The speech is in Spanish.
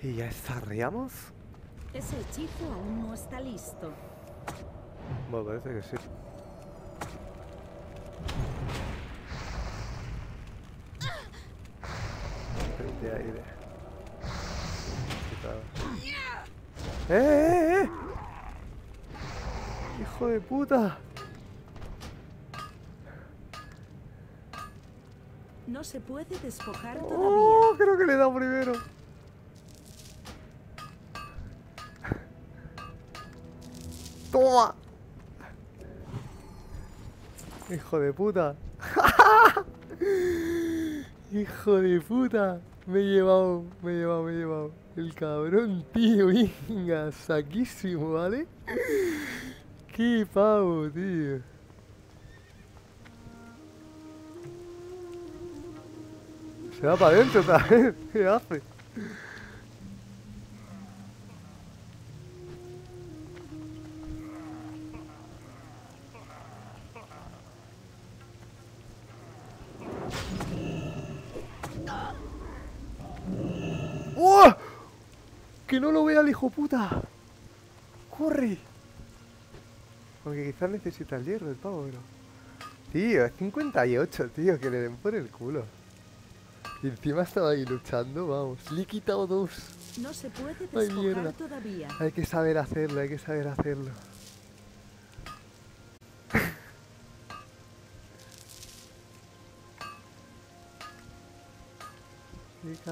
¿Y ya zarreamos? Ese hechizo aún no está listo. Bueno, parece que sí. De aire. ¡Eh! ¡Hijo de puta! No se puede despojar ¡Oh! todavía. Creo que le he dado primero. ¡Toma! ¡Hijo de puta! ¡Hijo de puta! Me he llevado, me he llevado, me he llevado. El cabrón, tío. Venga, saquísimo, ¿vale? ¡Qué pavo, tío! Se va para adentro otra vez. ¿Qué hace? ¡Oh! ¡Que no lo vea el hijo puta! ¡Corre! Porque quizás necesita el hierro el pavo, pero... Tío, es 58, tío, que le den por el culo. Y encima estaba ahí luchando, vamos. Le he quitado 2. No se puede Ay, despojar mierda. todavía. Hay que saber hacerlo, hay que saber hacerlo. Qué